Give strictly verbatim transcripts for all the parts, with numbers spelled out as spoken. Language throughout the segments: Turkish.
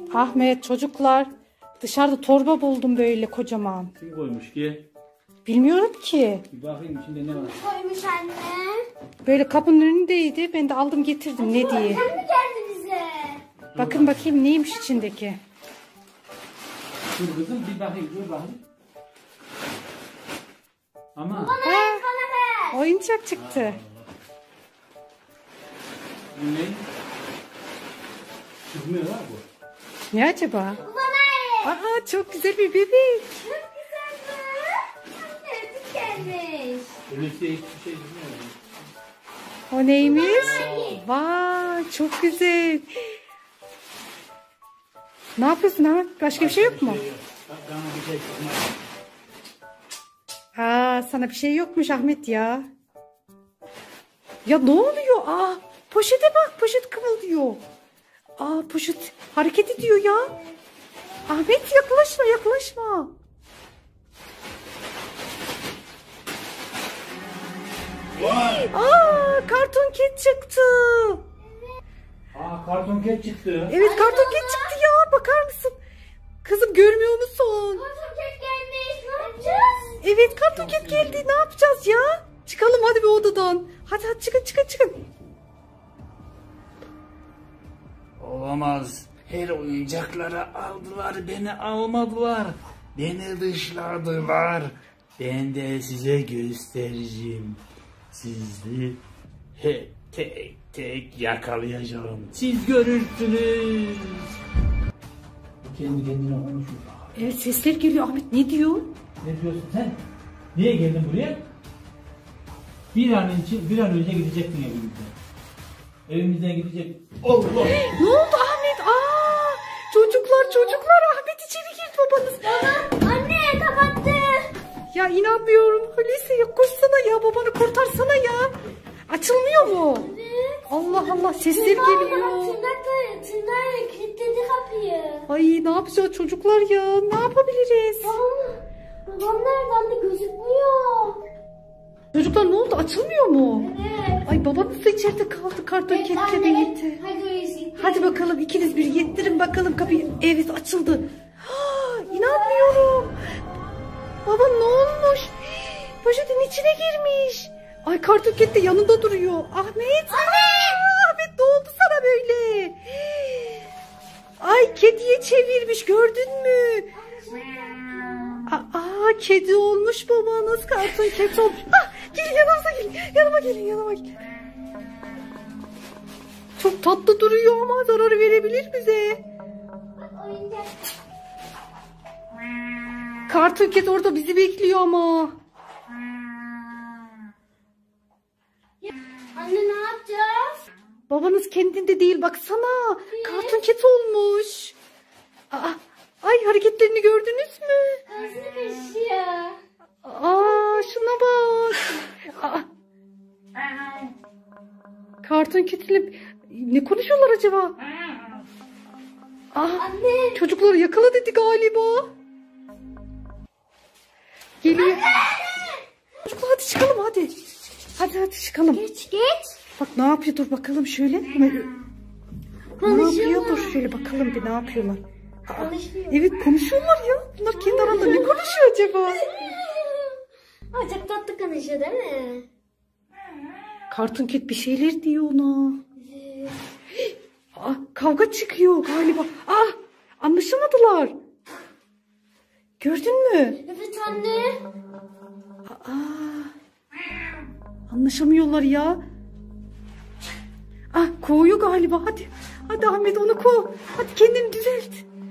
Ahmet, çocuklar, dışarıda torba buldum böyle kocaman. Kim koymuş ki? Bilmiyorum ki. Bir bakayım içinde ne var? Koymuş anne. Böyle kapının önündeydi. Ben de aldım getirdim ne diye. Sen mi geldi bize? Bakın bakayım neymiş içindeki. Dur kızım bir bakayım dur bakayım. Ama. Bana ver, bana ver. Oyuncak çıktı. Bu ne? Çıkmıyor ha bu. Ne acaba? Bana ver. Aa, çok güzel bir bebek. Çok güzel bu. Sevdik gelmiş. Öyleyse hiçbir şey çıkmıyor. O neymiş? Vay, çok güzel. Ne yapıyorsun Ahmet? Başka bir şey yok mu? Bak bana bir şey çıkmıyor. Aa, sana bir şey yokmuş Ahmet ya. Ya ne oluyor? Aa, poşete bak, poşet kımıldıyor. Aa, poşet hareket ediyor ya. Ahmet yaklaşma, yaklaşma. Vay! Aa, karton ket çıktı. Aa karton ket çıktı. Evet, karton ket çıktı ya. Bakar mısın? Kızım görmüyor musun? Karton ket gelmiş. Ne yapacağız? Evet, karton ket geldi. Ne yapacağız ya? Çıkalım hadi bir odadan. Hadi hadi çıkın çıkın çıkın. Olamaz. Her oyuncakları aldılar, beni almadılar. Beni dışladılar. Ben de size göstereceğim. Sizi he, tek tek yakalayacağım. Siz görürsünüz. Kendi kendine konuşuyor. Evet, sesler geliyor. Ahmet ne diyor? Ne diyorsun sen? Niye geldin buraya? Bir an için bir an önce gidecektin evimizden. Evimizden gidecek. Allah! Ne oldu Ahmet? Aa, çocuklar çocuklar Ahmet içeri girdi babanız. Baba, anne kapattı. Ya inanmıyorum. Hulusi ya koşsana ya, babanı kurtarsana ya. Açılmıyor mu? Evet. Allah Allah, sesler Tırnakla, geliyor. tırnakla, tırnakla kilitledi kapıyı. Ay ne yapacağız çocuklar ya? Ne yapabiliriz? Babam, babam nereden de gözükmüyor. Çocuklar ne oldu? Açılmıyor mu? Evet. Ay babanız da içeride kaldı. Karton ketle birlikte. Hadi Hulusi. Hadi bakalım ikiniz bir yettirin bakalım kapıyı. Evet, açıldı. Ha, inanmıyorum. Baba ne olmuş? Poşetin içine girmiş. Ay karton ket de yanında duruyor. Ahmet. Aa, Ahmet ne oldu sana böyle? Ay kediye çevirmiş, gördün mü? Aa, kedi olmuş babanız, karton ket olmuş. Ah, gelin yanımıza gelin. Yanıma gelin yanıma gelin. Çok tatlı duruyor ama zarar verebilir bize. Oyuncak. Karton ket orada bizi bekliyor ama. Anne ne yapacağız? Babanız kendinde değil, baksana. Karton ket olmuş. Aa, ay hareketlerini gördünüz mü? Nasıl kaşıyor? Aa, şuna bak. Aa, karton ketiyle ne konuşuyorlar acaba? Aa, Anne. çocukları yakala dedi galiba. Geliyor. Çocuklar hadi çıkalım hadi. Hadi hadi çıkalım. Geç geç. Bak ne yapıyor, dur bakalım şöyle. Ne yapıyor, dur şöyle bakalım bir ne yapıyorlar. Aa, Konuşuyor. evet konuşuyorlar ya. Bunlar kendi aralarında ne konuşuyor acaba? Aa, çok tatlı konuşuyor değil mi? Karton ket bir şeyler diyor ona. Aa, kavga çıkıyor galiba. Ah, anlaşamadılar. Gördün mü? Evet anne. Aa, anlaşamıyorlar ya. Ah, kovuyor galiba. Hadi. Hadi Ahmet onu kov. Hadi kendini düzelt.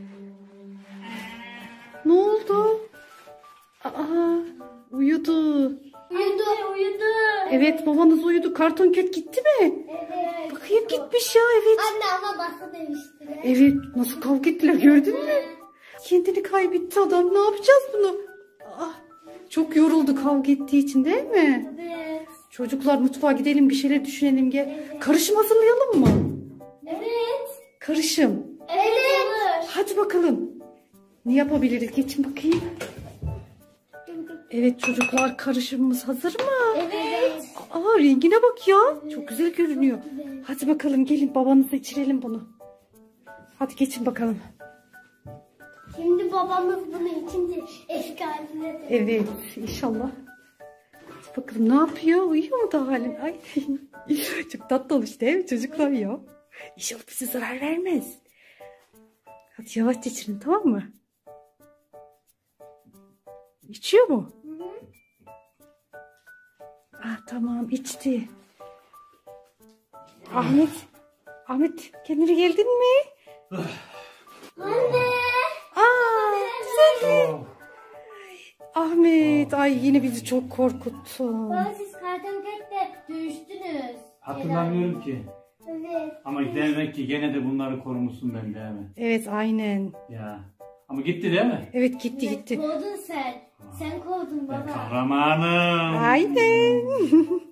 Ne oldu? Aa, uyudu. Uyudu uyudu. Evet, babanız uyudu. Karton ket gitti mi? Evet. Bakayım gitmiş ya, evet. Anne ama bastı demişti. Evet, nasıl kavga ettiler gördün mü? Kendini kaybetti adam. Ne yapacağız bunu? Ah, çok yoruldu kavga ettiği için değil mi? Evet. Çocuklar mutfağa gidelim, bir şeyler düşünelim gel. Karışım hazırlayalım mı? Evet. Karışım. Evet. Olur. Hadi bakalım. Ne yapabiliriz? Geçin bakayım. Evet çocuklar, karışımımız hazır mı? Evet. Aa, rengine bak ya. Çok güzel görünüyor. Hadi bakalım gelin, babanızla içirelim bunu. Hadi geçin bakalım. Şimdi babamız bunu içince eski haline de. Evet inşallah. Hadi bakalım ne yapıyor? Uyuyor mu da halen? Ay. Çok tatlı olmuş değil mi çocuklar ya? İnşallah bize zarar vermez. Hadi yavaşça içirin tamam mı? İçiyor mu? Hı hı. Ah tamam içti. Ahmet. Ahmet kendine geldin mi? Anne. Aa güzel. Oh. Ahmet ay yine bizi çok korkuttun. Baba siz kartonketle dövüştünüz. Hatırlamıyorum ki. Evet. Ama demek ki gene de bunları korumuşsun ben değil mi? Evet aynen. Ya. Ama gitti değil mi? Evet gitti gitti. Kovdun sen. Sen kovdun Ben baba. kahramanım. Aynen.